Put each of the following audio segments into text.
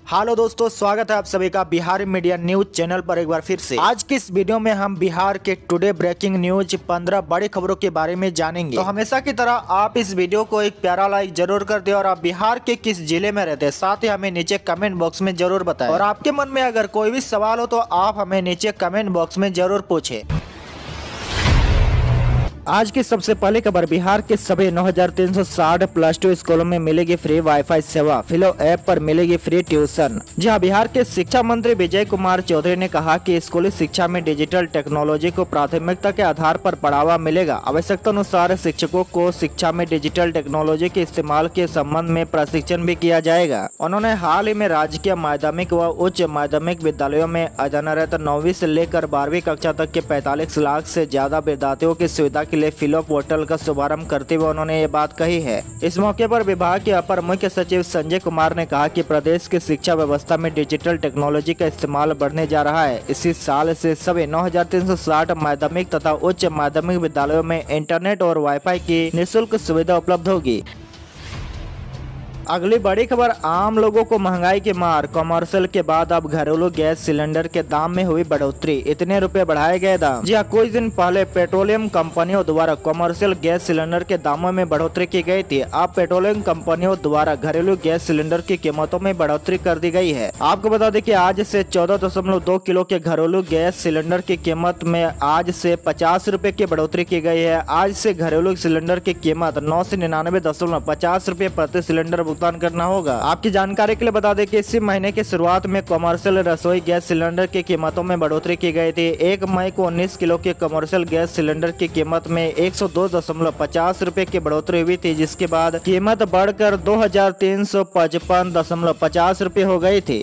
Hello दोस्तों, स्वागत है आप सभी का बिहार मीडिया न्यूज चैनल पर एक बार फिर से। आज की इस वीडियो में हम बिहार के टुडे ब्रेकिंग न्यूज 15 बड़ी खबरों के बारे में जानेंगे। तो हमेशा की तरह आप इस वीडियो को एक प्यारा लाइक जरूर कर दे और आप बिहार के किस जिले में रहते हैं साथ ही हमें नीचे कमेंट बॉक्स में जरूर बताएं। और आपके मन में अगर कोई भी सवाल हो तो आप हमें नीचे कमेंट बॉक्स में जरूर पूछे। आज की सबसे पहली खबर, बिहार के सभी 9360 +2 स्कूलों में मिलेगी फ्री वाईफाई सेवा, फिलो ऐप पर मिलेगी फ्री ट्यूशन। जी हाँ, बिहार के शिक्षा मंत्री विजय कुमार चौधरी ने कहा कि स्कूली शिक्षा में डिजिटल टेक्नोलॉजी को प्राथमिकता के आधार पर बढ़ावा मिलेगा। आवश्यकता अनुसार शिक्षकों को शिक्षा में डिजिटल टेक्नोलॉजी के इस्तेमाल के संबंध में प्रशिक्षण भी किया जाएगा। उन्होंने हाल ही में राजकीय माध्यमिक व उच्च माध्यमिक विद्यालयों में अध्ययनरत 9वीं से लेकर 12वीं कक्षा तक के 45 लाख से ज्यादा विद्यार्थियों की सुविधा के लिए फिलो पोर्टल का शुभारंभ करते हुए उन्होंने ये बात कही है। इस मौके पर विभाग के अपर मुख्य सचिव संजय कुमार ने कहा कि प्रदेश की शिक्षा व्यवस्था में डिजिटल टेक्नोलॉजी का इस्तेमाल बढ़ने जा रहा है। इसी साल से सभी 9360 माध्यमिक तथा उच्च माध्यमिक विद्यालयों में इंटरनेट और वाईफाई की निःशुल्क सुविधा उपलब्ध होगी। अगली बड़ी खबर, आम लोगों को महंगाई की मार, कमर्शियल के बाद अब घरेलू गैस सिलेंडर के दाम में हुई बढ़ोतरी, इतने रुपए बढ़ाए गए दाम। जी हाँ, कुछ दिन पहले पेट्रोलियम कंपनियों द्वारा कमर्शियल गैस सिलेंडर के दामों में बढ़ोतरी की गई थी। अब पेट्रोलियम कंपनियों द्वारा घरेलू गैस सिलेंडर की कीमतों में बढ़ोतरी कर दी गई है। आपको बता दें कि आज से 14.2 किलो के घरेलू गैस सिलेंडर की कीमत में आज से 50 रुपए की बढ़ोतरी की गई है। आज से घरेलू सिलेंडर की कीमत 9 से 99.50 रुपए प्रति सिलेंडर भुगतान करना होगा। आपकी जानकारी के लिए बता दें कि इसी महीने की शुरुआत में कमर्शियल रसोई गैस सिलेंडर की कीमतों में बढ़ोतरी की गई थी। 1 मई को 19 किलो के कमर्शियल गैस सिलेंडर की कीमत में 102.50 रुपए की बढ़ोतरी हुई थी, जिसके बाद कीमत बढ़कर 2355.50 रुपए हो गई थी।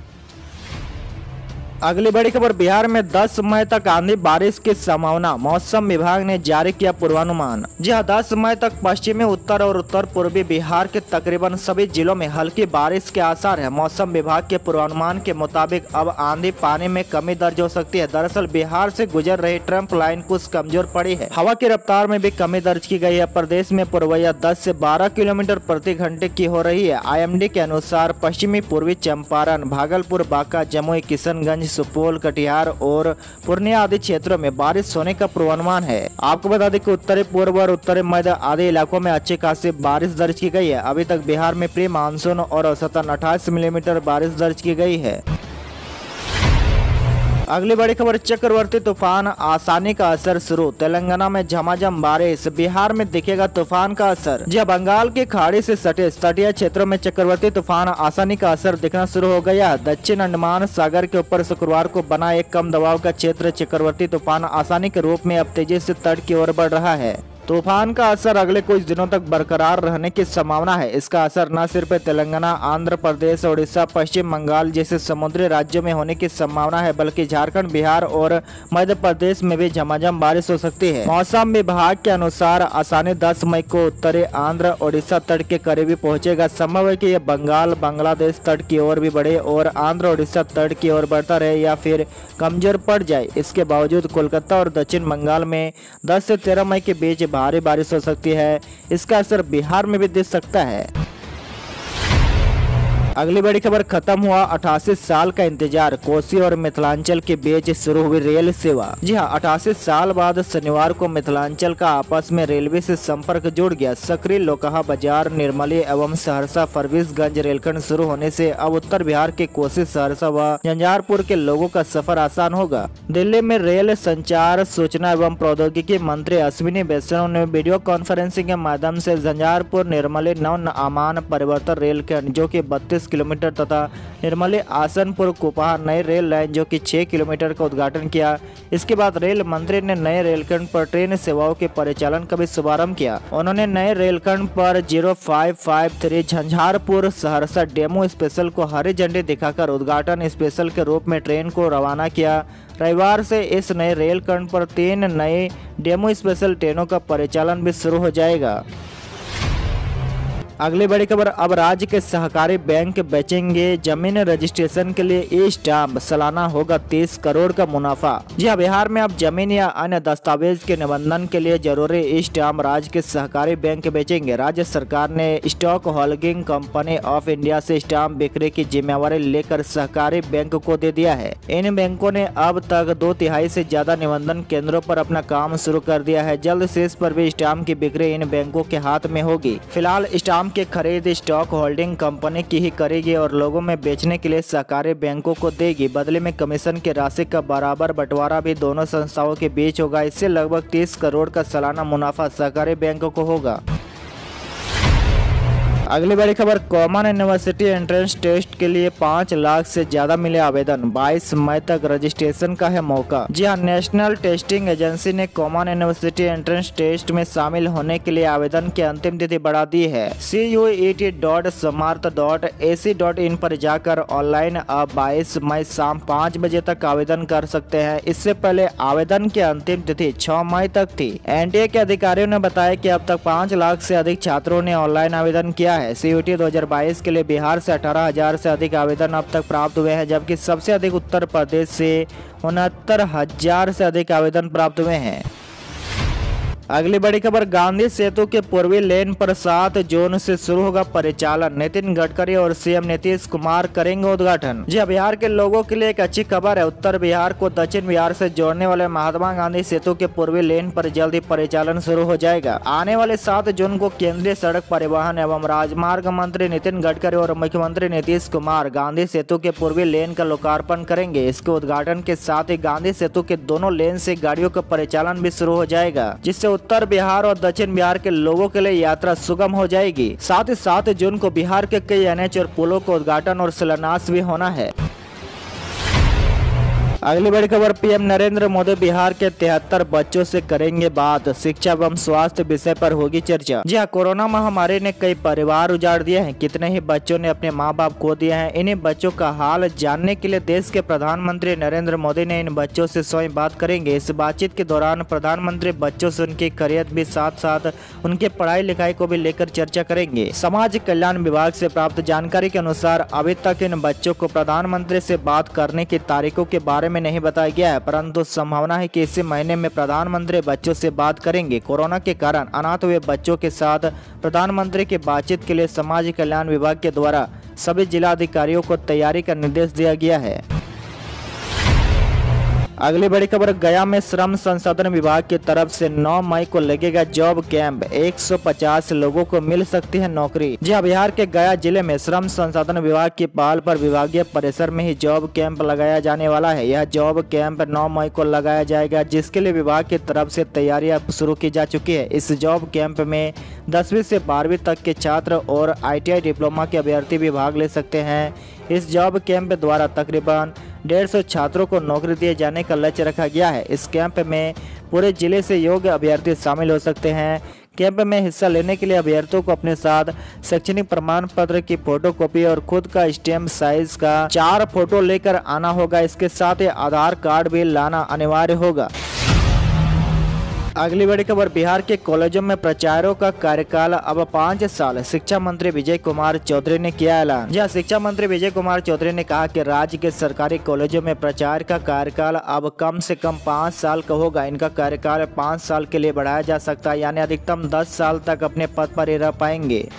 अगली बड़ी खबर, बिहार में 10 मई तक आंधी बारिश की संभावना, मौसम विभाग ने जारी किया पूर्वानुमान। जी हाँ, 10 मई तक पश्चिमी, उत्तर और उत्तर पूर्वी बिहार के तकरीबन सभी जिलों में हल्की बारिश के आसार है। मौसम विभाग के पूर्वानुमान के मुताबिक अब आंधी पानी में कमी दर्ज हो सकती है। दरअसल बिहार से गुजर रही ट्रम्प लाइन कुछ कमजोर पड़ी है। हवा की रफ्तार में भी कमी दर्ज की गई है। प्रदेश में पूर्वैया 10 से 12 किलोमीटर प्रति घंटे की हो रही है। IMD के अनुसार पश्चिमी पूर्वी चंपारण, भागलपुर, बांका, जमुई, किशनगंज, सुपौल, कटिहार और पूर्णिया आदि क्षेत्रों में बारिश होने का पूर्वानुमान है। आपको बता दें कि उत्तरी पूर्व और उत्तरी मध्य आदि इलाकों में अच्छी खासी बारिश दर्ज की गई है। अभी तक बिहार में प्री मानसून और औसतन 28 मिलीमीटर बारिश दर्ज की गई है। अगली बड़ी खबर, चक्रवर्ती तूफान आसानी का असर शुरू, तेलंगाना में झमाझम बारिश, बिहार में दिखेगा तूफान का असर। जी, बंगाल की खाड़ी से सटे तटीय क्षेत्रों में चक्रवर्ती तूफान आसानी का असर दिखना शुरू हो गया। दक्षिण अंडमान सागर के ऊपर शुक्रवार को बना एक कम दबाव का क्षेत्र चक्रवर्ती तूफान आसानी के रूप में अब तेजी से तट की ओर बढ़ रहा है। तूफान का असर अगले कुछ दिनों तक बरकरार रहने की संभावना है। इसका असर न सिर्फ तेलंगाना, आंध्र प्रदेश, ओडिशा, पश्चिम बंगाल जैसे समुद्री राज्यों में होने की संभावना है, बल्कि झारखंड, बिहार और मध्य प्रदेश में भी झमाझम बारिश हो सकती है। मौसम विभाग के अनुसार आसानी 10 मई को उत्तरी आंध्र, ओडिशा तट के करीब पहुंचेगा। संभव है कि यह बंगाल, बांग्लादेश तट की ओर भी बढ़े और आंध्र, ओडिशा तट की ओर बढ़ता रहे या फिर कमजोर पड़ जाए। इसके बावजूद कोलकाता और दक्षिण बंगाल में 10 से 13 मई के बीच भारी बारिश हो सकती है। इसका असर बिहार में भी दिख सकता है। अगली बड़ी खबर, खत्म हुआ 88 साल का इंतजार, कोसी और मिथिलांचल के बीच शुरू हुई रेल सेवा। जी हाँ, 88 साल बाद शनिवार को मिथिलांचल का आपस में रेलवे से संपर्क जुड़ गया। सकरी, लोकहा बाजार, निर्मली एवं सहरसा फरबिसगंज रेलखंड शुरू होने से अब उत्तर बिहार के कोसी, सहरसा व झंझारपुर के लोगों का सफर आसान होगा। दिल्ली में रेल संचार, सूचना एवं प्रौद्योगिकी मंत्री अश्विनी वैष्णव ने वीडियो कॉन्फ्रेंसिंग के माध्यम से झंझारपुर निर्मली नव आमान परिवर्तन रेलखंड जो की 32 किलोमीटर तथा निर्मली आसनपुर कुपहा नई रेल लाइन जो कि 6 किलोमीटर का उद्घाटन किया। इसके बाद रेल मंत्री ने नए रेलखंड पर ट्रेन सेवाओं के परिचालन का भी शुभारंभ किया। उन्होंने नए रेलखंड पर 0553 झंझारपुर सहरसा डेमू स्पेशल को हरी झंडी दिखाकर उद्घाटन स्पेशल के रूप में ट्रेन को रवाना किया। रविवार से इस नए रेलखंड पर 3 नए डेमू स्पेशल ट्रेनों का परिचालन भी शुरू हो जाएगा। अगली बड़ी खबर, अब राज्य के सहकारी बैंक बेचेंगे जमीन रजिस्ट्रेशन के लिए ई स्टाम्प, सालाना होगा 30 करोड़ का मुनाफा। जी हाँ, बिहार में अब जमीन या अन्य दस्तावेज के निबंधन के लिए जरूरी ई स्टाम्प राज्य के सहकारी बैंक बेचेंगे। राज्य सरकार ने stock holding company of India से स्टाम्प बिक्री की जिम्मेवारी लेकर सहकारी बैंक को दे दिया है। इन बैंकों ने अब तक 2/3 से ज्यादा निबंधन केंद्रों पर अपना काम शुरू कर दिया है। जल्द से इस पर भी स्टाम्प की बिक्री इन बैंकों के हाथ में होगी। फिलहाल स्टाम्प की खरीद स्टॉक होल्डिंग कंपनी की ही करेगी और लोगों में बेचने के लिए सहकारी बैंकों को देगी। बदले में कमीशन की राशि का बराबर बंटवारा भी दोनों संस्थाओं के बीच होगा। इससे लगभग 30 करोड़ का सालाना मुनाफा सहकारी बैंकों को होगा। अगली बड़ी खबर, कॉमन यूनिवर्सिटी एंट्रेंस टेस्ट के लिए 5 लाख से ज्यादा मिले आवेदन, 22 मई तक रजिस्ट्रेशन का है मौका। जी हाँ, नेशनल टेस्टिंग एजेंसी ने कॉमन यूनिवर्सिटी एंट्रेंस टेस्ट में शामिल होने के लिए आवेदन की अंतिम तिथि बढ़ा दी है। CUET.samarth.ac.in पर जाकर ऑनलाइन अब 22 मई शाम 5 बजे तक आवेदन कर सकते हैं। इससे पहले आवेदन की अंतिम तिथि 6 मई तक थी। एनटीए के अधिकारियों ने बताया कि अब तक 5 लाख से अधिक छात्रों ने ऑनलाइन आवेदन किया है। CUET 2022 के लिए बिहार से 18,000 से अधिक आवेदन अब तक प्राप्त हुए हैं, जबकि सबसे अधिक उत्तर प्रदेश से 69,000 से अधिक आवेदन प्राप्त हुए हैं। अगली बड़ी खबर, गांधी सेतु के पूर्वी लेन पर 7 जून से शुरू होगा परिचालन, नितिन गडकरी और सीएम नीतीश कुमार करेंगे उद्घाटन। जी बिहार के लोगों के लिए एक अच्छी खबर है। उत्तर बिहार को दक्षिण बिहार से जोड़ने वाले महात्मा गांधी सेतु के पूर्वी लेन पर जल्द ही परिचालन शुरू हो जाएगा। आने वाले 7 जून को केंद्रीय सड़क परिवहन एवं राजमार्ग मंत्री नितिन गडकरी और मुख्यमंत्री नीतीश कुमार गांधी सेतु के पूर्वी लेन का लोकार्पण करेंगे। इसके उद्घाटन के साथ ही गांधी सेतु के दोनों लेन से गाड़ियों का परिचालन भी शुरू हो जाएगा, जिससे उत्तर बिहार और दक्षिण बिहार के लोगों के लिए यात्रा सुगम हो जाएगी। साथ ही 7 जून को बिहार के कई NH और पुलों का उद्घाटन और शिलान्यास भी होना है। अगली बड़ी खबर, पीएम नरेंद्र मोदी बिहार के 73 बच्चों से करेंगे बात, शिक्षा एवं स्वास्थ्य विषय पर होगी चर्चा। जी हाँ, कोरोना महामारी ने कई परिवार उजाड़ दिए हैं, कितने ही बच्चों ने अपने माँ बाप खो दिए हैं। इन्हीं बच्चों का हाल जानने के लिए देश के प्रधानमंत्री नरेंद्र मोदी ने इन बच्चों से स्वयं बात करेंगे। इस बातचीत के दौरान प्रधानमंत्री बच्चों से उनकी करियर भी साथ साथ उनके पढ़ाई लिखाई को भी लेकर चर्चा करेंगे। समाज कल्याण विभाग से प्राप्त जानकारी के अनुसार अभी तक इन बच्चों को प्रधानमंत्री से बात करने की तारीखों के बारे में नहीं बताया गया है, परंतु संभावना है कि इसी महीने में प्रधानमंत्री बच्चों से बात करेंगे। कोरोना के कारण अनाथ हुए बच्चों के साथ प्रधानमंत्री की बातचीत के लिए समाज कल्याण विभाग के द्वारा सभी जिला अधिकारियों को तैयारी का निर्देश दिया गया है। अगली बड़ी खबर, गया में श्रम संसाधन विभाग की तरफ से 9 मई को लगेगा जॉब कैंप, 150 लोगों को मिल सकती है नौकरी। जी हाँ, बिहार के गया जिले में श्रम संसाधन विभाग की पहल पर विभागीय परिसर में ही जॉब कैंप लगाया जाने वाला है। यह जॉब कैंप 9 मई को लगाया जाएगा, जिसके लिए विभाग की तरफ से तैयारियां शुरू की जा चुकी है। इस जॉब कैंप में 10वीं से 12वीं तक के छात्र और ITI डिप्लोमा के अभ्यर्थी भी भाग ले सकते हैं। इस जॉब कैंप द्वारा तकरीबन 150 छात्रों को नौकरी दिए जाने का लक्ष्य रखा गया है। इस कैंप में पूरे जिले से योग्य अभ्यर्थी शामिल हो सकते हैं। कैंप में हिस्सा लेने के लिए अभ्यर्थियों को अपने साथ शैक्षणिक प्रमाण पत्र की फोटोकॉपी और खुद का स्टैम्प साइज का 4 फोटो लेकर आना होगा। इसके साथ ही आधार कार्ड भी लाना अनिवार्य होगा। अगली बड़ी खबर, बिहार के कॉलेजों में प्राचार्यों का कार्यकाल अब 5 साल, शिक्षा मंत्री विजय कुमार चौधरी ने किया ऐलान। जहां शिक्षा मंत्री विजय कुमार चौधरी ने कहा कि राज्य के सरकारी कॉलेजों में प्राचार्य का कार्यकाल अब कम से कम 5 साल का होगा। इनका कार्यकाल 5 साल के लिए बढ़ाया जा सकता है, यानी अधिकतम 10 साल तक अपने पद पर ही रह पाएंगे।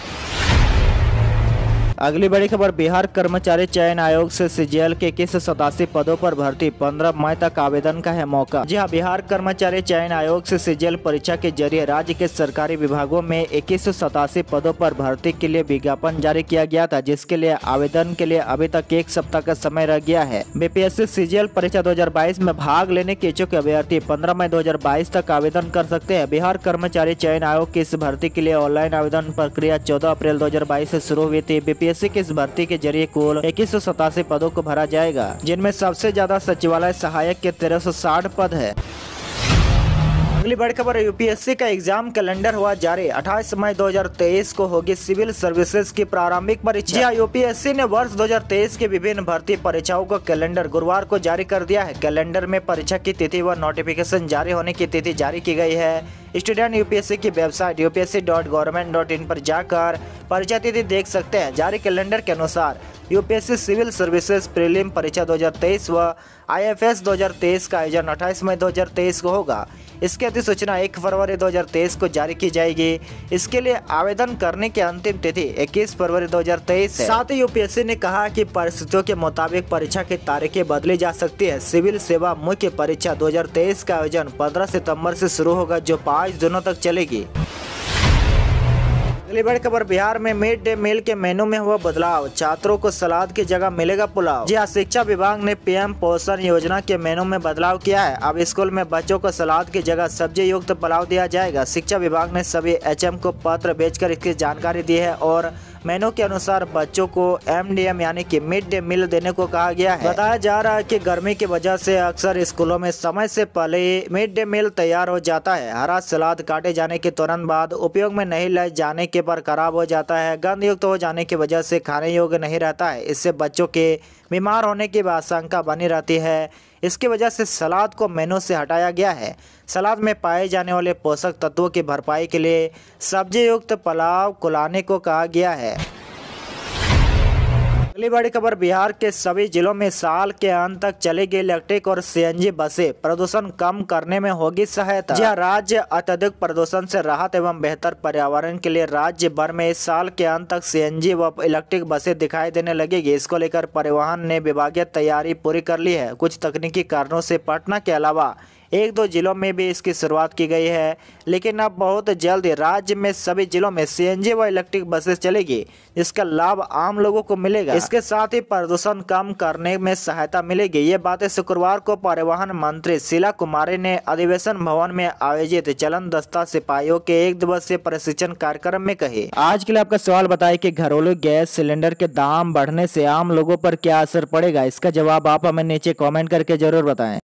अगली बड़ी खबर, बिहार कर्मचारी चयन आयोग से CGL के 2187 पदों पर भर्ती, 15 मई तक आवेदन का है मौका। जी हाँ, बिहार कर्मचारी चयन आयोग से CGL परीक्षा के जरिए राज्य के सरकारी विभागों में 2187 पदों पर भर्ती के लिए विज्ञापन जारी किया गया था, जिसके लिए आवेदन के लिए अभी तक 1 सप्ताह का समय रह गया है। BPSC CGL परीक्षा 2022 में भाग लेने के इच्छुक अभ्यर्थी 15 मई 2022 तक आवेदन कर सकते हैं। बिहार कर्मचारी चयन आयोग की इस भर्ती के लिए ऑनलाइन आवेदन प्रक्रिया 14 अप्रैल 2022 से शुरू हुई थी। BPSC की इस भर्ती के जरिए कुल 2187 पदों को भरा जाएगा, जिनमें सबसे ज्यादा सचिवालय सहायक के 1360 पद है। अगली बड़ी खबर, UPSC का एग्जाम कैलेंडर हुआ जारी, 28 मई 2023 को होगी सिविल सर्विसेज की प्रारंभिक परीक्षा। UPSC ने वर्ष 2023 की विभिन्न भर्ती परीक्षाओं का कैलेंडर गुरुवार को जारी कर दिया है। कैलेंडर में परीक्षा की तिथि व नोटिफिकेशन जारी होने की तिथि जारी की गई है। स्टूडेंट यूपीएससी की वेबसाइट upsc.government.in पर जाकर परीक्षा तिथि देख सकते हैं। जारी कैलेंडर के अनुसार यूपीएससी सिविल सर्विसेज प्रीलिम परीक्षा 2023 व आईएफएस 2023 का आयोजन 28 मई 2023 को होगा। इसकी अधिसूचना 1 फरवरी 2023 को जारी की जाएगी। इसके लिए आवेदन करने की अंतिम तिथि 21 फरवरी 2023 है। साथ ही यूपीएससी ने कहा कि परिस्थितियों के मुताबिक परीक्षा की तारीखें बदली जा सकती है। सिविल सेवा मुख्य परीक्षा 2023 का आयोजन 15 सितंबर से शुरू होगा, जो 5 दिनों तक चलेगी। अगली बड़ी खबर, बिहार में मिड डे मील के मेनू में हुआ बदलाव, छात्रों को सलाद की जगह मिलेगा पुलाव। जी हाँ, शिक्षा विभाग ने पीएम पोषण योजना के मेनू में बदलाव किया है। अब स्कूल में बच्चों को सलाद की जगह सब्जी युक्त पुलाव दिया जाएगा। शिक्षा विभाग ने सभी एचएम को पत्र भेजकर इसकी जानकारी दी है और मेनू के अनुसार बच्चों को एमडीएम यानी कि मिड डे मील देने को कहा गया है। बताया जा रहा है कि गर्मी की वजह से अक्सर स्कूलों में समय से पहले ही मिड डे मील तैयार हो जाता है। हरा सलाद काटे जाने के तुरंत बाद उपयोग में नहीं लाए जाने के पर खराब हो जाता है। गंध युक्त हो जाने की वजह से खाने योग्य नहीं रहता है। इससे बच्चों के बीमार होने की आशंका बनी रहती है। इसकी वजह से सलाद को मेनू से हटाया गया है। सलाद में पाए जाने वाले पोषक तत्वों की भरपाई के लिए सब्जी युक्त पुलाव खिलाने को कहा गया है। अगली बड़ी खबर, बिहार के सभी जिलों में साल के अंत तक चलेगी इलेक्ट्रिक और सीएनजी बसें, प्रदूषण कम करने में होगी सहायता। जहाँ राज्य अत्यधिक प्रदूषण से राहत एवं बेहतर पर्यावरण के लिए राज्य भर में इस साल के अंत तक सीएनजी व इलेक्ट्रिक बसें दिखाई देने लगेगी। इसको लेकर परिवहन ने विभागीय तैयारी पूरी कर ली है। कुछ तकनीकी कारणों से पटना के अलावा 1-2 जिलों में भी इसकी शुरुआत की गई है, लेकिन अब बहुत जल्द राज्य में सभी जिलों में सीएनजी व इलेक्ट्रिक बसें चलेगी, जिसका लाभ आम लोगों को मिलेगा। इसके साथ ही प्रदूषण कम करने में सहायता मिलेगी। ये बातें शुक्रवार को परिवहन मंत्री शीला कुमारी ने अधिवेशन भवन में आयोजित चलन दस्ता सिपाहियों के 1 दिवसीय प्रशिक्षण कार्यक्रम में कही। आज के लिए आपका सवाल बताएं कि घरेलू गैस सिलेंडर के दाम बढ़ने से आम लोगों पर क्या असर पड़ेगा। इसका जवाब आप हमें नीचे कॉमेंट करके जरूर बताएं।